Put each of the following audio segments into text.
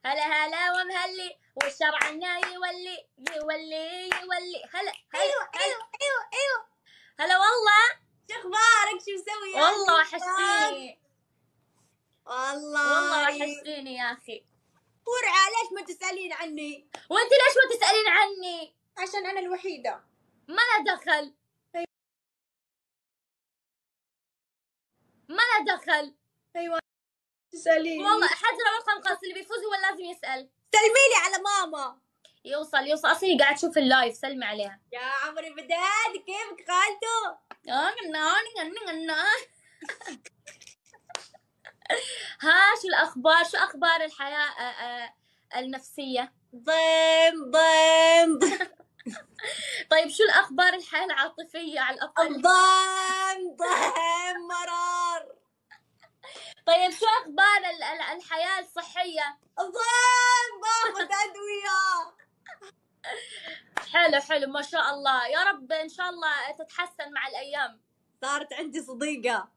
هلا هلا ومهلي والشرع عنا يولي يولي يولي. هلا هلا ايوه هلا والله. شو اخبارك؟ شو مسوي؟ والله وحشتيني. والله والله وحشتيني يا اخي. ورعة ليش ما تسألين عني؟ وانت ليش ما تسألين عني؟ عشان انا الوحيدة. ما له دخل. ما له دخل. ايوه تسألين. والله حجر رقم خاص اللي بيفوز هو لازم يسأل. سلمي لي على ماما. يوصل اصلي قاعد اشوف اللايف. سلمي عليها. يا عمري بداد كيفك خالته؟ ها شو الاخبار؟ شو اخبار الحياة النفسية؟ ضم طيب شو الاخبار الحياة العاطفية على الاقل؟ ضم مرار. طيب شو اخبار الحياة الصحية؟ باخذ ادوية. حلو ما شاء الله. يا رب ان شاء الله تتحسن مع الايام. صارت عندي صديقة.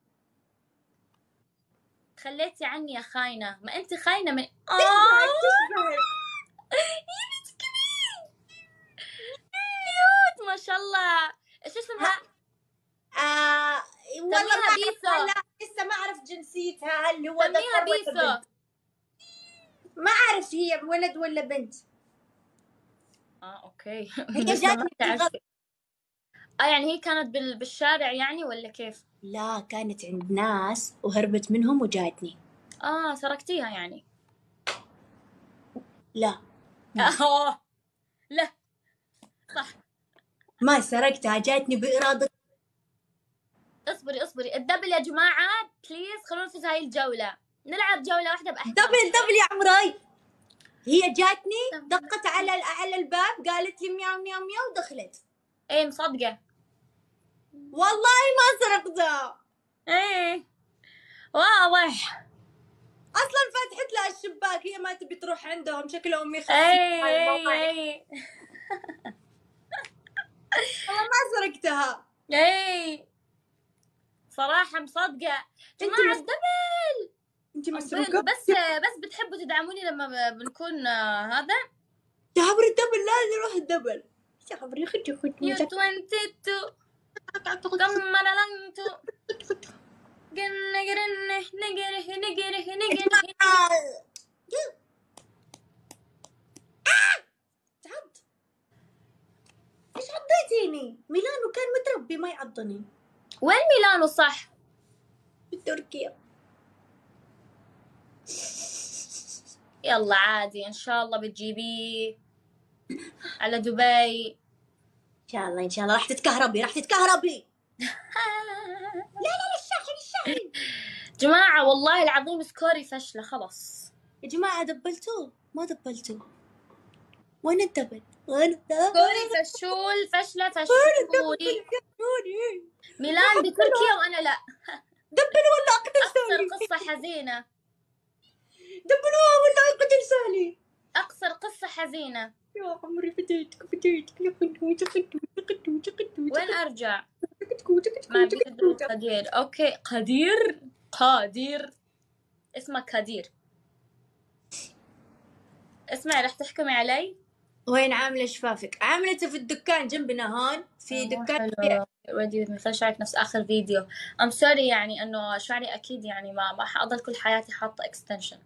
خليتي عني يا خاينة. ما انت خاينة من تشبهك كيوت ما شاء الله. ايش اسمها؟ والله سميها بيسو. لا لسه ما اعرف جنسيتها. هل هو سميها ذكر ولا بيسو. بنت؟ ما اعرف هي ولد ولا بنت. اوكي. هي لسه ما جاتني تعرفي. يعني هي كانت بالشارع يعني ولا كيف؟ لا كانت عند ناس وهربت منهم وجاتني. سرقتيها يعني؟ لا لا صح. ما سرقتها، جاتني بإرادة. اصبري الدبل يا جماعة بليز. خلونا نفوز هاي الجولة. نلعب جولة واحدة بأحسن. دبل يا عمراي. هي جاتني دقت على الباب قالت لي مياو مياو مياو ودخلت. ايه مصدقة. والله ما سرقتها. ايه واضح. اصلا فتحت لها الشباك. هي ما تبي تروح عندهم شكلهم يخفوا. ايه والله ما سرقتها. ايه صراحة مصدقة. جماعة الدبل. انت مسروقة. بس بتحبوا تدعموني لما بنكون هذا. يا عبر الدبل لازم نروح الدبل. يا عبر خدي يو 22 كم لنتو نجره. تعض. ايش عضيتيني؟ ميلانو كان متربي ما يعضني. وين ميلانو صح؟ بتركيا. يلا عادي ان شاء الله بتجيبيه على دبي. ان شاء الله راح تتكهربي. لا الشاحن. جماعة والله العظيم سكوري فشلة خلص. يا جماعة دبلتوه ما دبلتوه. وين الدبل؟ سكوري فشلة فشولي. ميلان بتركيا وانا لا. دبلوا ولا اقتل اقصر سالي. قصة حزينة. دبلوها ولا اقتل سالي. اقصر قصة حزينة. يا عمري فديتك يا وين ارجع؟ ما بيقدروا. قدير. اوكي قدير اسمك قدير. اسمعي رح تحكمي علي. وين عاملة شفافك؟ عاملته في الدكان جنبنا هون في دكان. ودي مثل شعرك نفس اخر فيديو. ام سوري يعني انه شعري اكيد يعني ما حاضل كل حياتي حاطة اكستنشن.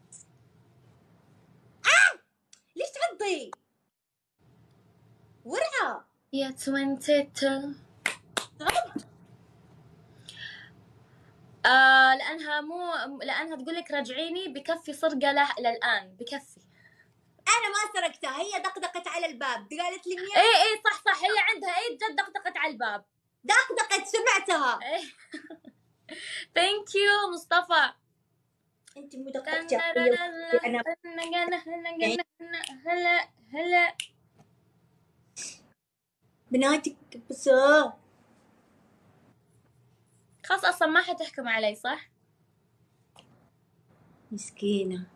ليش تعضي؟ ورعة يا 22. لأنها تقول لك رجعيني بكفي سرقة للآن بكفي. أنا ما سرقتها. هي دقدقت على الباب قالت لي مياو. إيه صح هي عندها جد دقدقت على الباب. دقدقت سمعتها. ثانك يو مصطفى. أنت مو دقدقتي هلا بناتك بس. خلاص أصلا ما حتحكم علي صح؟ مسكينة.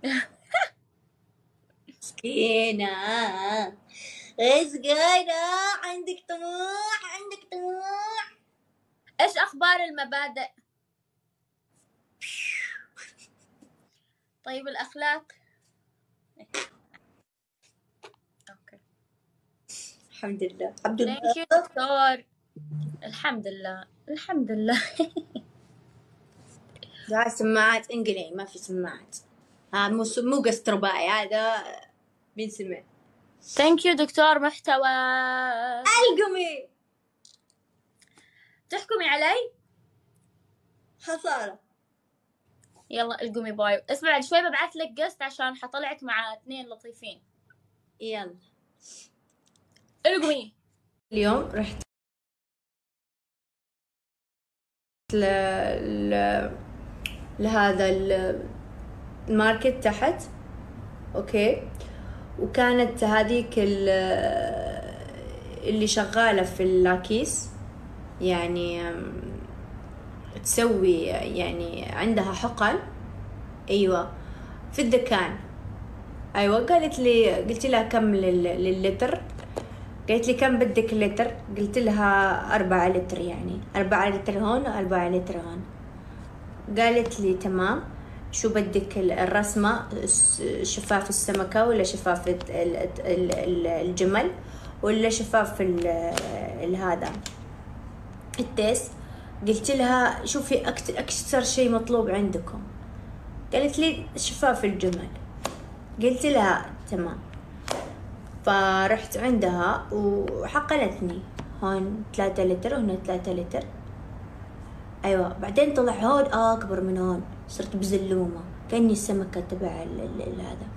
عندك طموح. إيش أخبار المبادئ؟ طيب الأخلاق؟ اوكي الحمد لله. عبد الله ثانك يو دكتور. الحمد لله الحمد لله. هاي سماعات انقلي، ما في سماعات. مو قسط رباعي، هذا بينسمع. ثانك يو دكتور محتوى. القمي تحكمي علي؟ حصالة. يلا القمي باي. اسمع بعد شوي ببعث لك قسط عشان حطلعك مع 2 لطيفين. يلا القمي. اليوم رحت لهذا الماركت تحت، اوكي، وكانت هذيك اللي شغالة في اللاكيس يعني تسوي يعني عندها حقن، ايوه، في الدكان. ايوه قالت لي، قلت لها كم لللتر؟ قالت لي كم بدك لتر؟ قلت لها 4 لتر، يعني 4 لتر هون و4 لتر هون. قالت لي تمام، شو بدك الرسمة؟ شفاف السمكة ولا شفاف الجمل ولا شفاف هذا التيس؟ قلت لها شوفي أكثر شيء مطلوب عندكم. قالت لي شفاف الجمل. قلت لها تمام. فرحت عندها وحقنتني، هون 3 لتر وهنا 3 لتر. ايوه بعدين طلع هون اكبر من هون، صرت بزلومه كاني السمكه تبع هذا.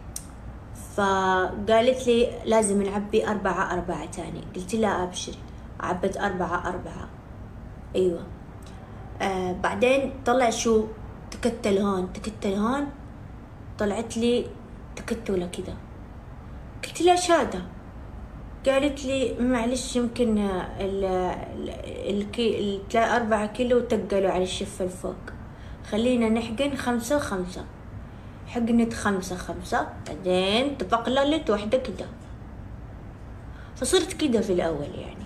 فقالت لي لازم نعبي 4 تاني. قلت لها ابشري، عبت 4. ايوه. بعدين طلع شو، تكتل هون، طلعت لي تكتله كذا. قلت لها ايش هذا؟ قالت لي معلش يمكن 4 كيلو تقلوا على الشفة الفوق، خلينا نحقن 5 و5. حقنت 5 بعدين تبقللت واحدة كده. فصرت كده في الأول يعني.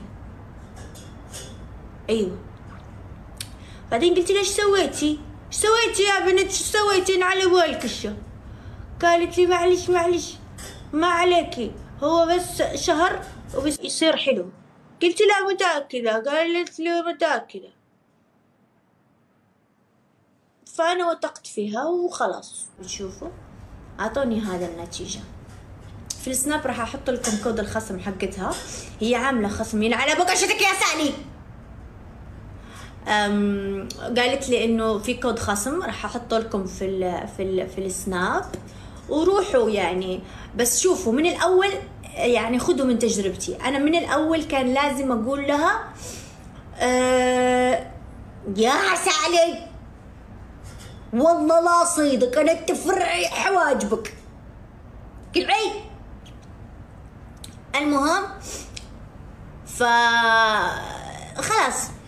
أيوة. بعدين قلت لها ايش سويتي يا بنت؟ ايش سويتي؟ نعلى بالكشة. قالت لي معلش ما عليكي، هو بس شهر وبس يصير حلو. قلت لها متأكدة؟ قالت لي متأكدة. فأنا وثقت فيها وخلاص. شوفوا أعطوني هذا النتيجة. في السناب راح أحط لكم كود الخصم حقتها، هي عاملة خصمين على بقشتك يا سالي. قالت لي إنه في كود خصم راح أحطه لكم في السناب، وروحوا يعني. بس شوفوا من الأول يعني خذوا من تجربتي أنا، من الأول كان لازم أقول لها يا سالي والله لا صيدك أنا تفرعي حواجبك قلعي. المهم خلاص